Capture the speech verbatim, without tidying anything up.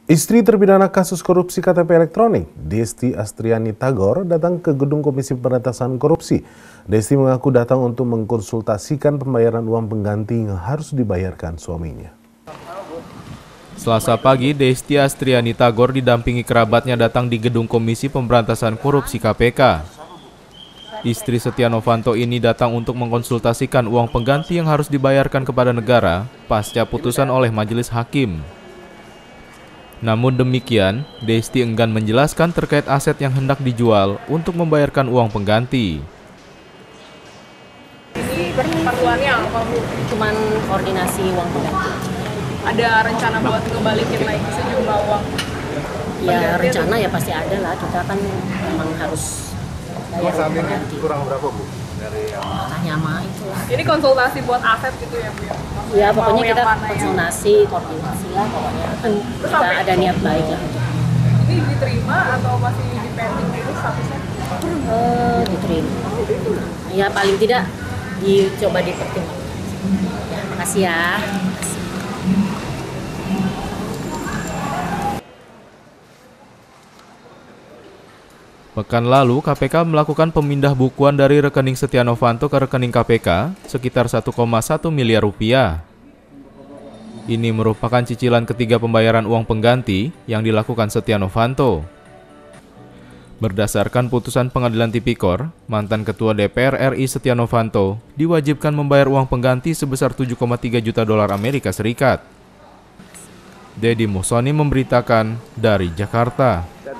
Istri terpidana kasus korupsi K T P elektronik, Desti Astriani Tagor, datang ke gedung Komisi Pemberantasan Korupsi. Desti mengaku datang untuk mengkonsultasikan pembayaran uang pengganti yang harus dibayarkan suaminya. Selasa pagi, Desti Astriani Tagor didampingi kerabatnya datang di gedung Komisi Pemberantasan Korupsi K P K. Istri Setia Novanto ini datang untuk mengkonsultasikan uang pengganti yang harus dibayarkan kepada negara pasca putusan oleh majelis hakim. Namun demikian, Desti enggan menjelaskan terkait aset yang hendak dijual untuk membayarkan uang pengganti. Ini perluannya apa, Bu? Cuman koordinasi uang pengganti. Ada rencana buat ngebalikin lagi sejumlah uang? Ya rencana ya pasti ada lah, kita kan memang harus bayar uang pengganti. Kurang berapa, Bu? Dari yang Tanya sama itu lah. Ini konsultasi buat aset gitu ya, Bu? Ya pokoknya Mau kita yang mana konsultasi, koordinasi lah pokoknya. Kan kita sampai ada niat baik lah. Ini diterima atau masih di pending dulu statusnya? Eh, diterima. Ya paling tidak dicoba dipertimbangkan. Ya, makasih ya. Makasih. Pekan lalu, K P K melakukan pemindah bukuan dari rekening Setia Novanto ke rekening K P K sekitar satu koma satu miliar rupiah. Ini merupakan cicilan ketiga pembayaran uang pengganti yang dilakukan Setia Novanto. Berdasarkan putusan Pengadilan Tipikor, mantan Ketua D P R R I Setia Novanto diwajibkan membayar uang pengganti sebesar tujuh koma tiga juta dolar Amerika Serikat. Dedi Musoni memberitakan dari Jakarta.